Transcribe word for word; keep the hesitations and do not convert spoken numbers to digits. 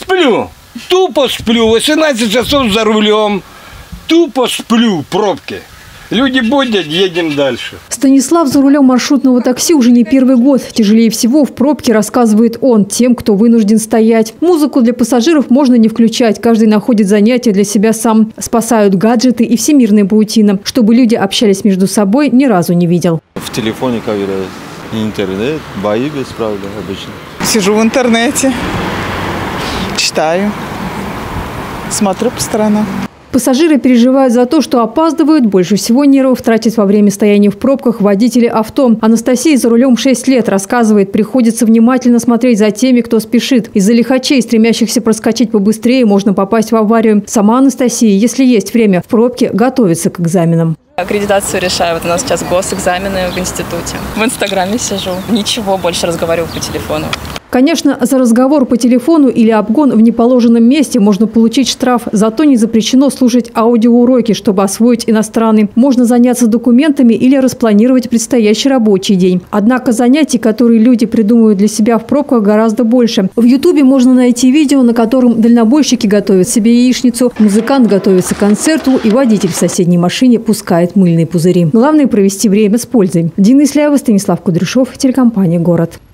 Сплю. Тупо сплю. восемнадцать часов за рулем. Тупо сплю в пробке. Люди будут, едем дальше. Станислав за рулем маршрутного такси уже не первый год. Тяжелее всего в пробке, рассказывает он, тем, кто вынужден стоять. Музыку для пассажиров можно не включать. Каждый находит занятия для себя сам. Спасают гаджеты и всемирная паутина. Чтобы люди общались между собой, ни разу не видел. В телефоне, как говорят, интернет, бои без правил обычно. Сижу в интернете, читаю, смотрю по сторонам. Пассажиры переживают за то, что опаздывают. Больше всего нервов тратят во время стояния в пробках водители авто. Анастасия за рулем шесть лет. Рассказывает, приходится внимательно смотреть за теми, кто спешит. Из-за лихачей, стремящихся проскочить побыстрее, можно попасть в аварию. Сама Анастасия, если есть время, в пробке готовится к экзаменам. Аккредитацию решаю. Вот у нас сейчас госэкзамены в институте. В Инстаграме сижу. Ничего, больше разговариваю по телефону. Конечно, за разговор по телефону или обгон в неположенном месте можно получить штраф. Зато не запрещено слушать аудиоуроки, чтобы освоить иностранный. Можно заняться документами или распланировать предстоящий рабочий день. Однако занятий, которые люди придумывают для себя в пробках, гораздо больше. В Ютубе можно найти видео, на котором дальнобойщики готовят себе яичницу, музыкант готовится к концерту и водитель в соседней машине пускает мыльные пузыри. Главное – провести время с пользой. Дина Исляева, Станислав Кудряшов, телекомпания «Город».